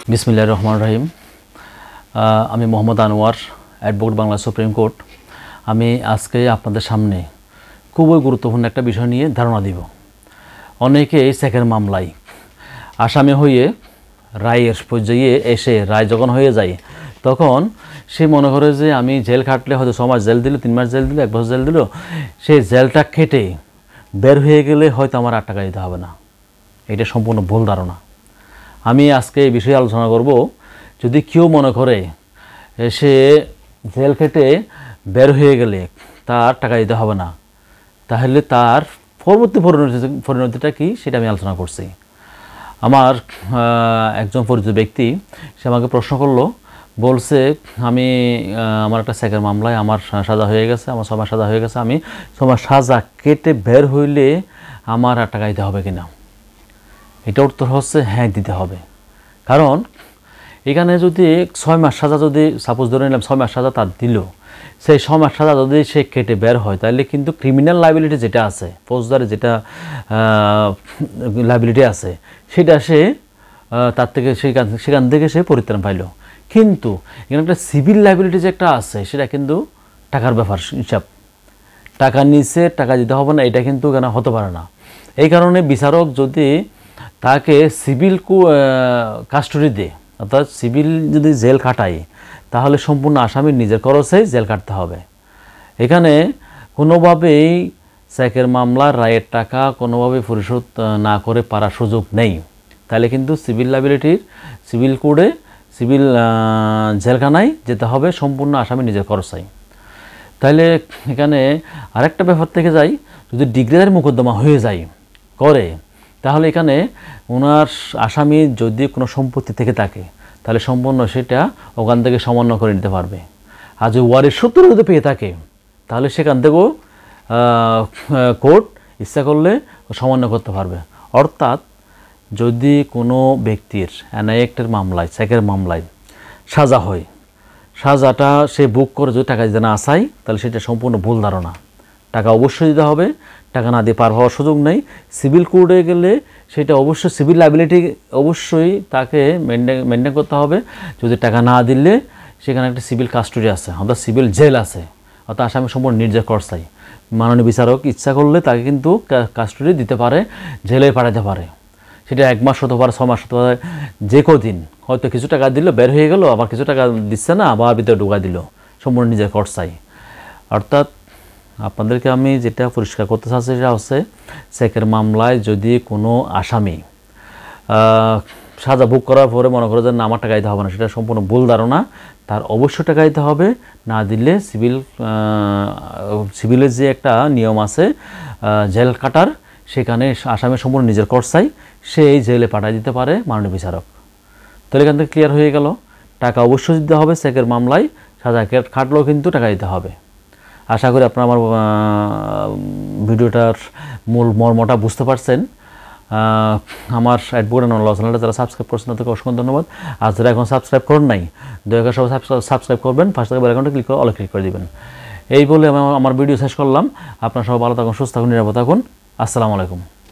বিসমিল্লাহির রহমানির রহিম। আমি Mohammad Anwar, advocate Bangla supreme court. আমি আজকে আপনাদের সামনে খুবই গুরুত্বপূর্ণ একটা বিষয় নিয়ে ধারণা দিব। অনেকে এই চেকের মামলায় আসামি হয়ে রায়ের পর্যায়ে এসে রায় যখন হয়ে যায় তখন সে মনে করে যে আমি জেল খাটলে হয়তো 6 মাস জেল দিল, 3 মাস জেল দিল, 1 বছর জেল দিল, সেই জেলটা কেটে বের হয়ে গেলে হয়তো আমার 8 টাকা দিতে হবে না। এটা সম্পূর্ণ ভুল ধারণা। আমি আজকে এই বিষয়ে আলোচনা করব। যদি কেউ মনে করে সে জেল কেটে বের হয়ে গেলে তার টাকা দিতে হবে না, তাহলে তার পরবর্তী পরিণতিটা কি সেটা আমি আলোচনা করছি। আমার একজন পরিচিত ব্যক্তি সে আমাকে প্রশ্ন করলো, বলছে আমি আমার একটা চেকের মামলায় আমার সাজা হয়ে গেছে, আমার 6 মাস সাজা হয়ে গেছে, আমি 6 মাস সাজা কেটে বের হইলে আমার আর টাকা দিতে হবে কিনা। এটা উত্তর হচ্ছে হ্যাঁ, দিতে হবে। কারণ এখানে যদি 6 মাস সাজা, যদি সাপোজ ধরে নিলাম 6 মাস সাজা তার দিল, সেই 6 মাস সাজা যদি সে কেটে বের হয় তাহলে কিন্তু ক্রিমিনাল লাইবিলিটি যেটা আছে, ফৌজদারি যেটা লাইবিলিটি আছে সেটা সে তার থেকে সেখান থেকে সে পরিত্রাণ পাইল। কিন্তু এখানে একটা সিভিল লাইবিলিটি যে একটা আছে সেটা কিন্তু টাকার ব্যাপার, হিসাব টাকা নিচে টাকা দিতে হবে না, এটা কিন্তু এখানে হতে পারে না। এই কারণে বিচারক যদি তাকে সিভিল কাস্টডি দেয়, অর্থাৎ সিভিল যদি জেল কাটায়, তাহলে সম্পূর্ণ আসামির নিজের খরচে জেল কাটতে হবে। এখানে কোনোভাবেই চেকের মামলার রায়ের টাকা কোনোভাবেই পরিশোধ না করে পারার সুযোগ নেই। তাহলে কিন্তু সিভিল লাইবিলিটির সিভিল কোডে সিভিল জেলখানায় যেতে হবে সম্পূর্ণ আসামির নিজের খরচাই। তাহলে এখানে আরেকটা ব্যাপার থেকে যাই, যদি ডিগ্রিদারি মোকদ্দমা হয়ে যায় করে, তাহলে এখানে ওনার আসামি যদি কোনো সম্পত্তি থেকে থাকে তাহলে সম্পূর্ণ সেটা ওখান থেকে সমন্বয় করে নিতে পারবে। আর যদি ওয়ারিশ সূত্র যদি পেয়ে থাকে তাহলে সেখান থেকেও কোর্ট ইচ্ছা করলে সমন্বয় করতে পারবে। অর্থাৎ যদি কোনো ব্যক্তির এনআই অ্যাক্টের মামলায়, চেকের মামলায় সাজা হয়, সাজাটা সে বুক করে যদি টাকা দিতে না চায় তাহলে সেটা সম্পূর্ণ ভুল ধারণা। টাকা অবশ্যই দিতে হবে, টাকা না দিয়ে পার হওয়ার সুযোগ নেই। সিভিল কোর্টে গেলে সেটা অবশ্যই সিভিল লাইবিলিটি অবশ্যই তাকে মেনটেন করতে হবে। যদি টাকা না দিলে সেখানে একটা সিভিল কাস্টডি আছে, অর্থাৎ সিভিল জেল আছে, অর্থাৎ আসামি সম্পূর্ণ নির্যাত করছাই। মাননীয় বিচারক ইচ্ছা করলে তাকে কিন্তু কাস্টডি দিতে পারে, জেলে পাঠাতে পারে। সেটা 1 মাস হতে পারে, 6 মাস হতে পারে, যে কদিন হয়তো কিছু টাকা দিল, বের হয়ে গেল, আবার কিছু টাকা দিচ্ছে না, আবার ভিতরে ঢুকা দিল, সম্পূর্ণ নিজের খরচাই। অর্থাৎ আপনাদেরকে আমি যেটা পরিষ্কার করতে চাচ্ছি সেটা হচ্ছে, চেকের মামলায় যদি কোনো আসামি সাজা ভোগ করার পরে মনে করে যে না আমার টাকা দিতে হবে না, সেটা সম্পূর্ণ ভুল ধারণা। তার অবশ্যই টাকা দিতে হবে, না দিলে সিভিলের যে একটা নিয়ম আছে জেল কাটার, সেখানে আসামি সম্পূর্ণ নিজের খরচাই সেই জেলে পাঠিয়ে দিতে পারে মাননীয় বিচারক। তাহলে এখান থেকে ক্লিয়ার হয়ে গেল, টাকা অবশ্যই দিতে হবে। চেকের মামলায় সাজা খাটলেও কিন্তু টাকা দিতে হবে। আশা করি আপনারা আমার ভিডিওটার মূল মর্মটা বুঝতে পারছেন। আমার অ্যাডভোকেট আনোয়ার চ্যানেলটা যারা সাবস্ক্রাইব করছেন তাদেরকে অসংখ্য ধন্যবাদ। আর যারা এখন সাবস্ক্রাইব করেন নাই, দয়া করে সবাই সাবস্ক্রাইব করবেন, পাশে থেকে বেল আইকনটা ক্লিক করে অলে ক্লিক করে দিবেন। এই বলে আমি আমার ভিডিও শেষ করলাম। আপনারা সবাই ভালো থাকুন, সুস্থ থাকুন, নিরাপদ থাকুন। আসসালামু আলাইকুম।